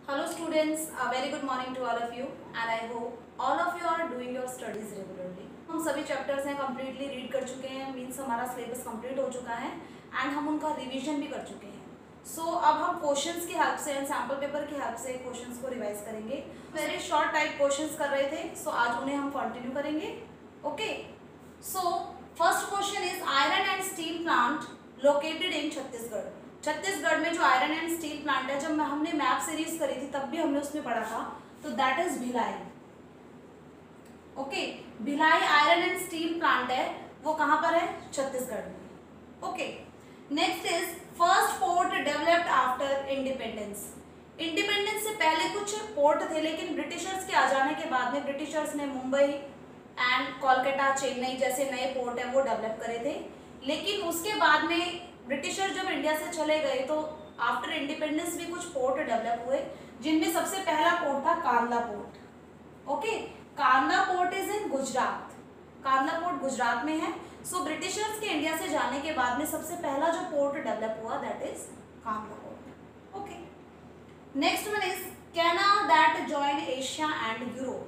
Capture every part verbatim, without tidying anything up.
Hello students, a very good morning to all of you and I hope all of you are doing your studies regularly. हम सभी chapters हैं completely read कर चुके हैं, means हमारा syllabus complete हो चुका है एंड हम उनका रिवीजन भी कर चुके हैं. सो so, अब हम क्वेश्चंस की हेल्प से एंड सैम्पल पेपर की हेल्प से क्वेश्चंस को रिवाइज करेंगे. वेरी शॉर्ट टाइप क्वेश्चंस कर रहे थे, सो so, आज उन्हें हम कंटिन्यू करेंगे. Okay, so first question is iron and steel plant located in Chhattisgarh. Chhattisgarh में जो आयरन एंड स्टील प्लांट है, जब हमने मैप सीरीज करी थी तब भी हमने उसमें पढ़ा था, तो that is Bhilai. Okay, Bhilai iron and steel plant है, वो कहाँ पर है? छत्तीसगढ़ में. Okay, next is first port developed after independence. Independence से पहले कुछ पोर्ट थे, लेकिन ब्रिटिशर्स के आ जाने के बाद में ब्रिटिशर्स ने मुंबई एंड कोलकाता, चेन्नई जैसे नए पोर्ट है वो डेवलप करे थे. लेकिन उसके बाद में ब्रिटिशर जब इंडिया से चले गए तो आफ्टर इंडिपेंडेंस भी कुछ पोर्ट डेवलप हुए, जिनमें सबसे पहला पोर्ट था Kandla port. Okay, Kandla port is in Gujarat. Kandla port Gujarat में है. सो so, ब्रिटिशर्स के इंडिया से जाने के बाद में सबसे पहला जो पोर्ट डेवलप हुआ that is Kandla port. Okay, next one is canal that join Asia and Europe.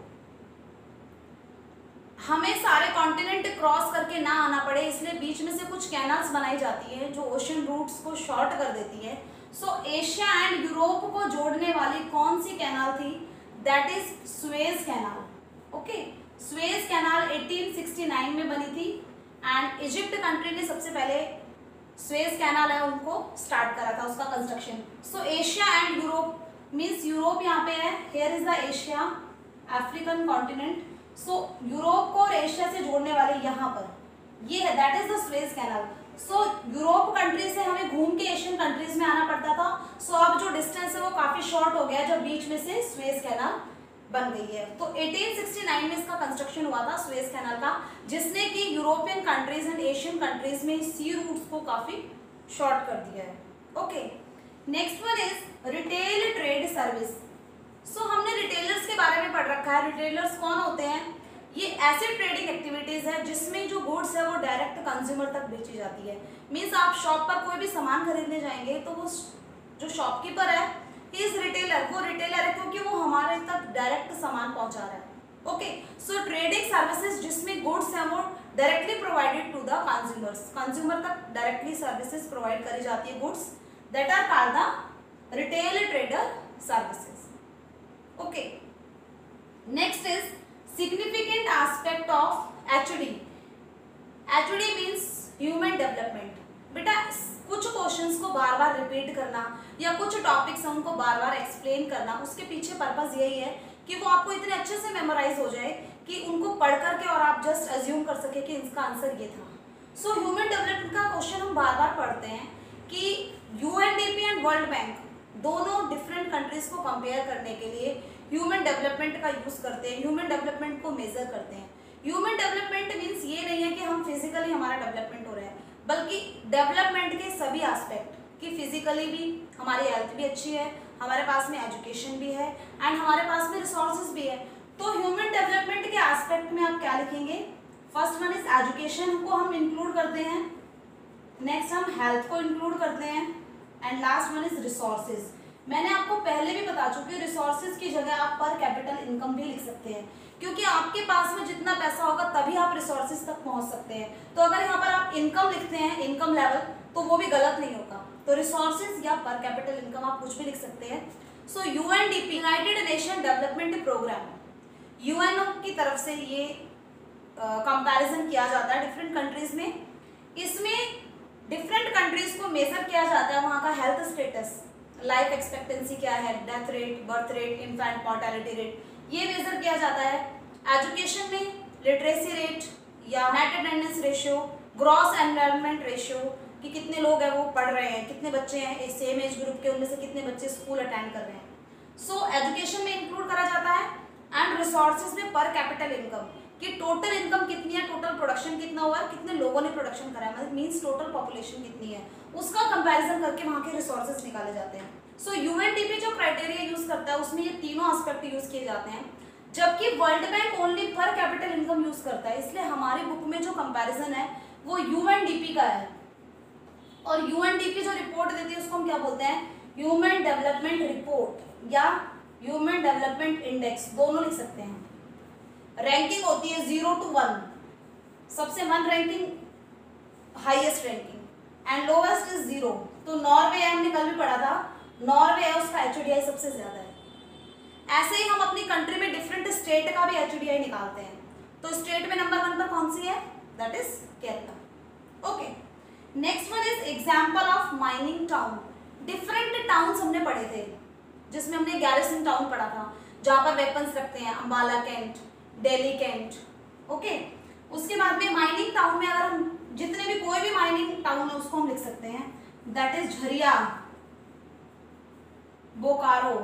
हमें सारे कॉन्टिनेंट क्रॉस करके ना आना पड़े, इसलिए बीच में से कुछ कैनाल्स बनाई जाती है जो ओशन रूट्स को शॉर्ट कर देती है. सो एशिया एंड यूरोप को जोड़ने वाली कौन सी कैनाल थी? That is Suez canal. Okay, Suez canal अठारह सौ उनहत्तर में बनी थी एंड इजिप्ट कंट्री ने सबसे पहले सुएज कैनाल है उनको स्टार्ट करा था उसका construction. So Asia and Europe means Europe यहाँ पे है, here is the Asia, African continent. So so, Europe को और एशिया से जोड़ने वाले यहाँ पर ये है, that is the Suez canal. So Europe country से हमें घूम के एशियन कंट्रीज में आना पड़ता था. सो so, अब जो डिस्टेंस है वो काफी शॉर्ट हो गया है जब बीच में से सुएज कैनाल बन गई है. तो अठारह सौ उनहत्तर में इसका कंस्ट्रक्शन हुआ था सुएज कैनाल का, जिसने कि European countries and Asian countries में सी रूट्स को काफी शॉर्ट कर दिया है. Okay, next one is retail trade service. So so, हमने रिटेलर्स के बारे में पढ़ रखा है. रिटेलर्स कौन होते हैं? ये ऐसे ट्रेडिंग एक्टिविटीज है जिसमें जो गुड्स है वो डायरेक्ट कंज्यूमर तक बेची जाती है. मीन्स आप शॉप पर कोई भी सामान खरीदने जाएंगे तो वो जो शॉपकीपर है ही इज रिटेलर. वो रिटेलर है क्योंकि वो हमारे तक डायरेक्ट सामान पहुंचा रहा है. ओके, सो ट्रेडिंग सर्विसेज जिसमें गुड्स है वो directly provided to the consumers. Consumer तक डायरेक्टली सर्विसेज प्रोवाइड करी जाती है, goods that are called the retail trader services. Okay, next is significant aspect of H D. H D means human development. बेटा कुछ questions को बार बार repeat करना या कुछ टॉपिक्स हैं उनको बार बार एक्सप्लेन करना, उसके पीछे पर्पस यही है कि वो आपको इतने अच्छे से मेमोराइज हो जाए कि उनको पढ़ करके और आप जस्ट अज्यूम कर सके कि इसका आंसर ये था. सो ह्यूमन डेवलपमेंट का क्वेश्चन हम बार बार पढ़ते हैं कि U N D P and World Bank दोनों डिफरेंट कंट्रीज को कंपेयर करने के लिए ह्यूमन डेवलपमेंट का यूज करते हैं, ह्यूमन डेवलपमेंट को मेजर करते हैं. ह्यूमन डेवलपमेंट मीन्स ये नहीं है कि हम फिजिकली हमारा डेवलपमेंट हो रहा है, बल्कि डेवलपमेंट के सभी एस्पेक्ट कि फिजिकली भी हमारी हेल्थ भी अच्छी है, हमारे पास में एजुकेशन भी है एंड हमारे पास में रिसोर्सेज भी है. तो ह्यूमन डेवलपमेंट के एस्पेक्ट में आप क्या लिखेंगे? फर्स्ट वन इज एजुकेशन को हम इंक्लूड करते हैं, नेक्स्ट हम हेल्थ को इंक्लूड करते हैं and last one is resources. मैंने आपको पहले भी बता चुकी हूँ, रिसोर्सेज की जगह आप पर कैपिटल इनकम भी लिख सकते हैं, क्योंकि आपके पास में जितना पैसा होगा तभी आप रिसोर्सेज तक पहुंच सकते हैं. तो अगर यहाँ पर आप इनकम लिखते हैं, इनकम लेवल, तो वो भी गलत नहीं होगा. तो रिसोर्सेज या पर कैपिटल इनकम आप कुछ भी लिख सकते हैं. So U N D P United Nation Development Programme, U N O की तरफ से ये कंपैरिजन uh, किया जाता है डिफरेंट कंट्रीज में. इसमें डिफरेंट कंट्रीज को मेजर किया जाता है वहाँ का हेल्थ स्टेटस, लाइफ एक्सपेक्टेंसी क्या है, death rate, birth rate, infant mortality rate, ये मेजर किया जाता है. एजुकेशन में लिटरेसी रेट या net attendance ratio, gross enrolment ratio कि कितने लोग हैं वो पढ़ रहे हैं, कितने बच्चे हैं सेम एज ग्रुप के, उनमें से कितने बच्चे स्कूल अटेंड कर रहे हैं. सो एजुकेशन में इंक्लूड करा जाता है एंड रिसोर्सेज में पर कैपिटल इनकम कि टोटल इनकम कितनी है, टोटल प्रोडक्शन कितना हुआ है, कितने लोगों ने प्रोडक्शन करा है, मतलब मींस टोटल पॉपुलेशन कितनी है, उसका कंपैरिजन करके वहाँ के रिसोर्सेज निकाले जाते हैं. So U N D P जो क्राइटेरिया यूज करता है उसमें ये तीनों एस्पेक्ट यूज किए जाते हैं, जबकि World Bank only per capital income use करता है. इसलिए हमारी बुक में जो कंपैरिजन है वो यू एन डी पी का है. और यू एन डी पी जो रिपोर्ट देती है उसको हम क्या बोलते हैं? ह्यूमन डेवलपमेंट रिपोर्ट या ह्यूमन डेवलपमेंट इंडेक्स, दोनों लिख सकते हैं। रैंकिंग होती है जीरो टू वन, सबसे one ranking highest ranking and lowest is zero. तो नॉर्वे है, हमने कल भी पढ़ा था, नॉर्वे है उसका एचओडीआई सबसे ज्यादा है। ऐसे ही हम अपनी कंट्री में डिफरेंट स्टेट का भी एचओडीआई निकालते हैं। तो स्टेट में नंबर वन पर कौन सी है? That is Kerala. Okay, next one is example of mining town. Different towns हमने पढ़े थे, जिसमें हमने गैरिसन टाउन पढ़ा था जहां पर वेपन्स रखते हैं, Ambala cantt, Delhi cantt. Okay, उसके बाद में माइनिंग टाउन में अगर हम जितने भी कोई भी माइनिंग टाउन है उसको हम लिख सकते हैं, that is Jharia, Bokaro,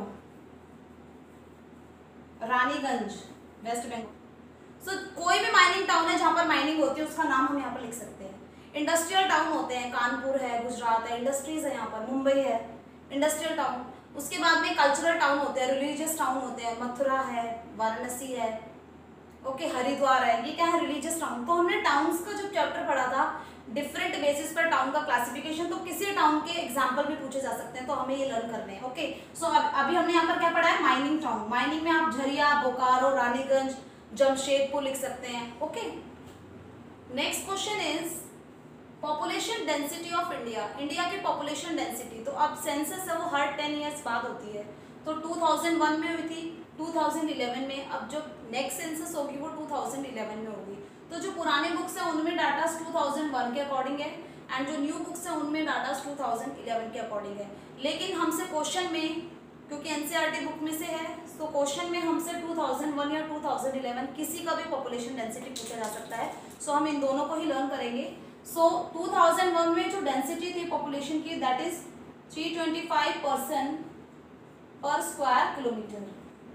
Raniganj, West Bengal. So कोई भी माइनिंग टाउन है जहां पर माइनिंग होती है उसका नाम हम यहाँ पर लिख सकते हैं। इंडस्ट्रियल टाउन होते हैं, कानपुर है, गुजरात है, इंडस्ट्रीज है यहाँ पर, मुंबई है, इंडस्ट्रियल टाउन। उसके बाद में कल्चरल टाउन होते हैं, रिलीजियस टाउन होते हैं, मथुरा है, वाराणसी है, ओके, हरिद्वार है, ये क्या है? Religious town. तो हमने टाउन्स का जो चैप्टर पढ़ा था, डिफरेंट बेसिस पर टाउन का क्लासिफिकेशन, तो किसी टाउन के एग्जांपल भी पूछे जा सकते हैं, तो हमें ये लर्न करने हैं। ओके, सो अब अभी हमने यहाँ पर क्या पढ़ा है? Mining town. माइनिंग में आप झरिया, बोकारो, रानीगंज, जमशेदपुर लिख सकते हैं। Okay, next question is population density of India. India की पॉपुलेशन डेंसिटी, तो अब सेंसस है वो हर टेन ईयर्स बाद होती है। तो टू थाउजेंड वन में हुई थी, टू थाउजेंड इलेवन में, अब जो नेक्स्ट सेंसस होगी वो टू थाउजेंड इलेवन में होगी। तो जो पुराने बुक्स हैं उनमें डाटा टू थाउजेंड वन के अकॉर्डिंग है एंड जो न्यू बुक्स हैं उनमें डाटा टू थाउजेंड इलेवन के अकॉर्डिंग है। लेकिन हमसे क्वेश्चन में, क्योंकि एनसीईआरटी बुक में से है, तो क्वेश्चन में हमसे टू थाउजेंड वन या टू थाउजेंड इलेवन किसी का भी पॉपुलेशन डेंसिटी पूछा जा सकता है। सो हम इन दोनों को ही लर्न करेंगे। सो टू थाउजेंड वन में जो डेंसिटी थी पॉपुलेशन की, that is three twenty five person per square kilometre.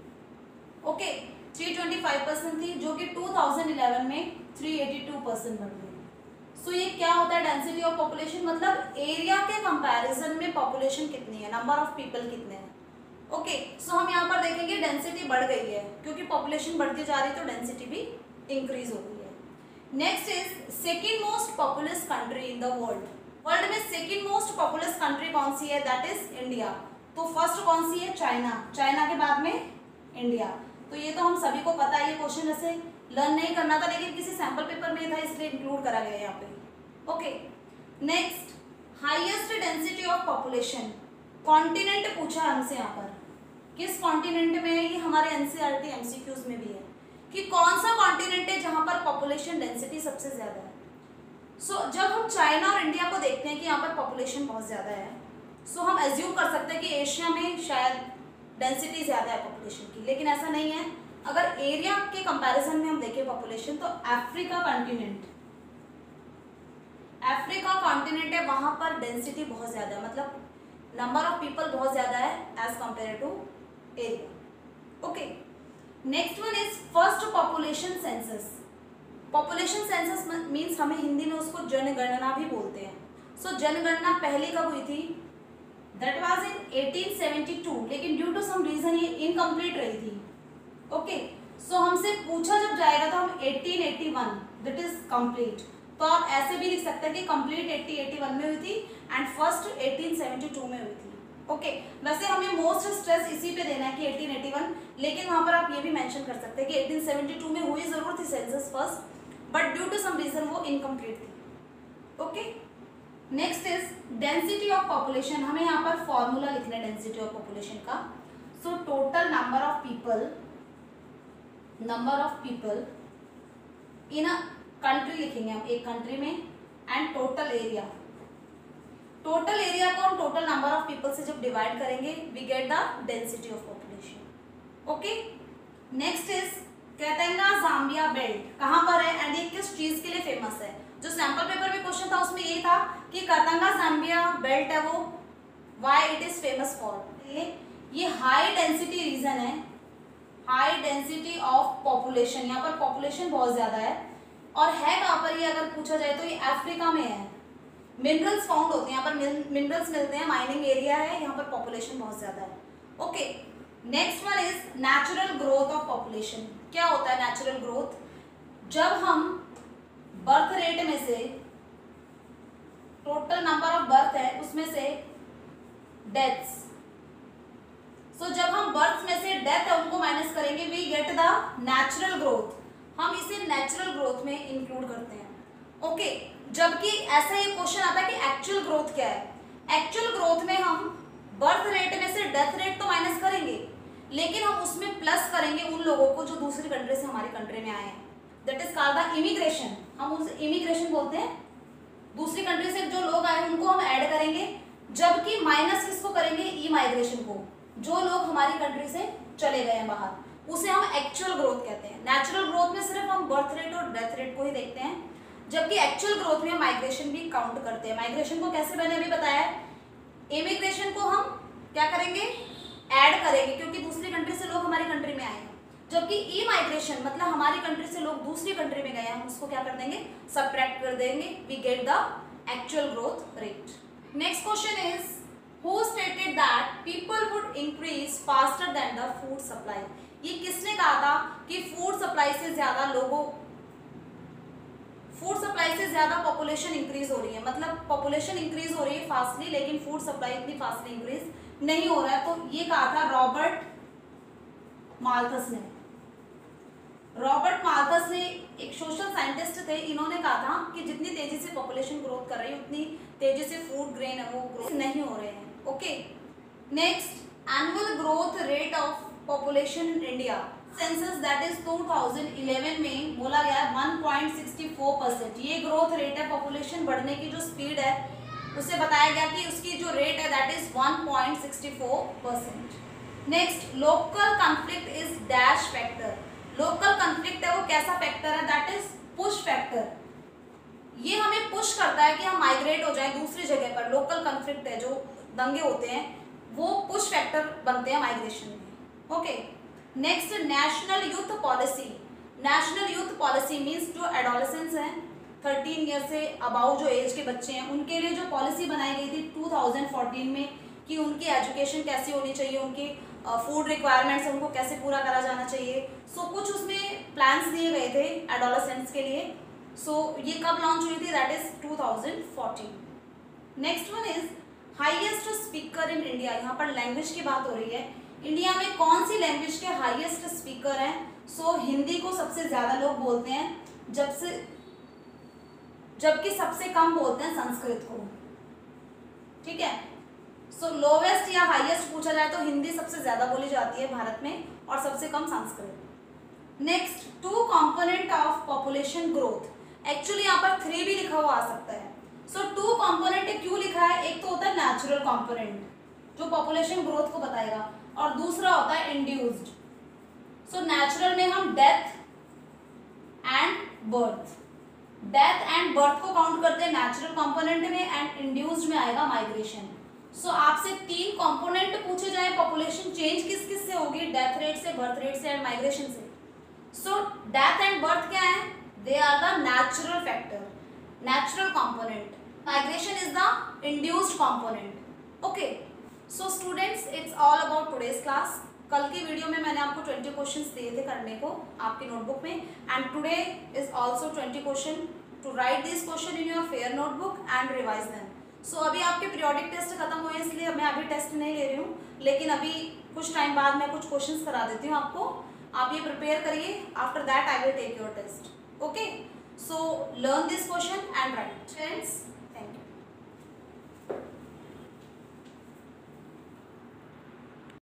Okay, three twenty five percent थी, जो कि टू थाउजेंड इलेवन में थ्री एटी टू परसेंट बढ़ गई। सो ये क्या होता है? डेंसिटी ऑफ पॉपुलेशन, मतलब एरिया के कंपैरिजन में पॉपुलेशन कितनी है, नंबर ऑफ पीपल कितने हैं। ओके, सो हम यहाँ पर देखेंगे डेंसिटी बढ़ गई है, क्योंकि पॉपुलेशन बढ़ती जा रही है तो डेंसिटी भी इंक्रीज हो गई है। Next is second most populous country in the world. World में सेकेंड मोस्ट पॉपुलस कंट्री कौन सी है? That is India. तो फर्स्ट कौन सी है? चाइना। चाइना के बाद में इंडिया। तो ये तो हम सभी को पता है, ये क्वेश्चन ऐसे लर्न नहीं करना था, लेकिन किसी सैंपल पेपर में था इसलिए इंक्लूड करा गया यहाँ पे। Okay, next highest density of population. Continent पूछा हमसे यहाँ पर, किस कॉन्टिनेंट में है? ये हमारे एनसीईआरटी एमसीक्यूज में भी है कि कौन सा कॉन्टिनेंट है जहाँ पर पॉपुलेशन डेंसिटी सबसे ज्यादा है। सो so, जब हम चाइना और इंडिया को देखते हैं कि यहाँ पर पॉपुलेशन बहुत ज्यादा है, सो so हम एज्यूम कर सकते हैं कि एशिया में शायद डेंसिटी ज्यादा है पॉपुलेशन की, लेकिन ऐसा नहीं है। अगर एरिया के कंपैरिजन में हम देखें पॉपुलेशन, तो अफ्रीका कॉन्टिनेंट, अफ्रीका कॉन्टिनेंट है, वहां पर डेंसिटी बहुत ज्यादा है, मतलब नंबर ऑफ पीपल बहुत ज्यादा है as compare to area. Okay, next one is first population census. Population census means हमें हिंदी में उसको जनगणना भी बोलते हैं। सो so, जनगणना पहली कब हुई थी? That was in eighteen seventy two, लेकिन ड्यू टू सम रीजन ये इनकम्प्लीट रही थी। ओके, सो हमसे पूछा जब जाएगा तो हम eighteen eighty one, that is complete. तो आप ऐसे भी लिख सकते हैं कि कंप्लीट एटीन एटी वन में हुई थी and first eighteen seventy two में हुई थी। ओके, वैसे हमें मोस्ट स्ट्रेस इसी पे देना है कि एटीन एटी वन, लेकिन वहां पर आप ये भी मेंशन कर सकते हैं कि एटीन सेवेंटी टू में हुई जरूर थी census first, but due to some reason वो इनकम्प्लीट थी। Okay, next is density of population. हमें यहाँ पर फॉर्मूला लिखना है डेंसिटी ऑफ पॉपुलेशन का। So total number of people, number of people in a country लिखेंगे हम, एक कंट्री में, and total area. Total area को हम टोटल नंबर ऑफ पीपल से जब डिवाइड करेंगे, we get the density of population. Okay, next is Katanga Zambia belt कहाँ पर है एंड ये किस चीज के लिए फेमस है? जो सैंपल पेपर में क्वेश्चन था उसमें ये था कि कैटेंगा जाम्बिया बेल्ट है वो, why it is famous for? ये हाई डेंसिटी रीजन है, हाई डेंसिटी ऑफ पॉपुलेशन, यहाँ पर पॉपुलेशन बहुत ज्यादा है। और है कहाँ पर ये अगर पूछा जाए तो ये अफ्रीका में है। मिनरल्स फाउंड होते हैं यहाँ पर, मिनरल्स मिलते हैं, माइनिंग एरिया है, यहाँ पर पॉपुलेशन बहुत ज्यादा है। Okay, next one is natural growth of population. क्या होता है नेचुरल ग्रोथ? जब हम बर्थ रेट में से, टोटल नंबर ऑफ बर्थ है उसमें से डेथ्स सो so, जब हम बर्थ में से डेथ है उनको माइनस करेंगे, we get the natural growth, हम इसे नेचुरल ग्रोथ में इंक्लूड करते हैं। ओके okay, जबकि ऐसा ये क्वेश्चन आता है कि एक्चुअल ग्रोथ क्या है। एक्चुअल ग्रोथ में हम बर्थ रेट में से डेथ रेट तो माइनस करेंगे, लेकिन हम उसमें प्लस करेंगे उन लोगों को जो दूसरी कंट्री से हमारी कंट्री में आए हैं, that is called the immigration, हम उसे इमिग्रेशन बोलते हैं। दूसरी कंट्री से जो लोग आए उनको हम ऐड करेंगे, जबकि माइनस किसको करेंगे, ई माइग्रेशन को, जो लोग हमारी कंट्री से चले गए हैं बाहर, उसे हम एक्चुअल ग्रोथ कहते हैं। नेचुरल ग्रोथ में सिर्फ हम बर्थ रेट और डेथ रेट को ही देखते हैं, जबकि एक्चुअल ग्रोथ में माइग्रेशन भी काउंट करते हैं। माइग्रेशन को कैसे मैंने अभी बताया है, इमिग्रेशन को हम क्या करेंगे, ऐड करेंगे, क्योंकि दूसरी कंट्री से लोग हमारी कंट्री में आए हैं, जबकि ई माइग्रेशन मतलब हमारी कंट्री से लोग दूसरी कंट्री में गए हैं, हम उसको क्या कर देंगे, सबट्रैक्ट कर देंगे, we get the actual growth rate. Next question is who stated that people would increase faster than the food supply. ये किसने कहा था कि फूड सप्लाई से ज्यादा लोगों फूड सप्लाई से ज्यादा पॉपुलेशन इंक्रीज हो रही है, मतलब पॉपुलेशन इंक्रीज हो रही है फास्टली, लेकिन फूड सप्लाई इतनी फास्टली इंक्रीज नहीं हो रहा है। तो ये कहा था रॉबर्ट माल्थस ने। रॉबर्ट माल्थस ने एक सोशल साइंटिस्ट थे, इन्होंने कहा था कि जितनी तेजी से पॉपुलेशन ग्रोथ कर रही है उतनी तेजी से फूड ग्रेन है वो ग्रोथ नहीं हो रहे हैं। Okay, next, annual growth rate of population in India census that is two thousand eleven में बोला गया है one point six four percent. ये ग्रोथ रेट है, पॉपुलेशन बढ़ने की जो स्पीड है उसे बताया गया कि उसकी जो रेट है that is one point six four percent. Next, local conflict is dash factor. Local conflict है वो कैसा फैक्टर है, दैट इज पुश फैक्टर। ये हमें पुश करता है कि हम माइग्रेट हो जाएं दूसरी जगह पर। लोकल कॉन्फ्लिक्ट है, जो दंगे होते हैं वो पुश फैक्टर बनते हैं माइग्रेशन में। Okay, next, national youth policy. National youth policy means जो एडोलेसेंस हैं थर्टीन ईयर से अबाउ जो एज के बच्चे हैं उनके लिए जो पॉलिसी बनाई गई थी टू थाउजेंड फोर्टीन में कि उनकी एजुकेशन कैसी होनी चाहिए, उनकी फूड रिक्वायरमेंट्स उनको कैसे पूरा करा जाना चाहिए। सो so, कुछ उसमें प्लान्स दिए गए थे एडोलेसेंट्स के लिए। सो so, ये कब लॉन्च हुई थी, that is two thousand fourteen. Next one is highest speaker in India. यहाँ पर लैंग्वेज की बात हो रही है, इंडिया में कौन सी लैंग्वेज के हाईएस्ट स्पीकर हैं। सो so, हिंदी को सबसे ज्यादा लोग बोलते हैं, जब से जबकि सबसे कम बोलते हैं संस्कृत को। ठीक है, सो लोवेस्ट या हाईएस्ट पूछा जाए तो हिंदी सबसे ज्यादा बोली जाती है भारत में और सबसे कम Sanskrit. Next, two component of population growth. Actually यहाँ पर थ्री भी लिखा हुआ आ सकता है। सो टू कंपोनेंट क्यों लिखा है, एक तो होता है नेचुरल कंपोनेंट जो पॉपुलेशन ग्रोथ को बताएगा, और दूसरा होता है इंड्यूस्ड। सो नेचुरल में हम death and birth, death and birth को काउंट करते हैं नेचुरल कंपोनेंट में, एंड इंड्यूस्ड में आएगा माइग्रेशन। सो so, आपसे तीन कंपोनेंट पूछे जाए, पॉपुलेशन चेंज किस किस से होगी, डेथ रेट से, बर्थ रेट से एंड माइग्रेशन से। सो डेथ एंड बर्थ क्या है, they are the natural factor, natural component. Migration is the induced component. Okay, so students, it's all about today's class. कल की वीडियो में मैंने आपको ट्वेंटी क्वेश्चंस दिए थे करने को आपकी नोटबुक में, and today is also twenty question to write this question in your fair notebook and revise them. सो अभी आपके पीरियोडिक टेस्ट खत्म हुए इसलिए मैं अभी टेस्ट नहीं ले रही हूँ, लेकिन अभी कुछ टाइम बाद मैं कुछ क्वेश्चंस करा देती हूँ आपको, आप ये प्रिपेयर करिए। After that I will take your test. Okay, so learn this question and write. Friends,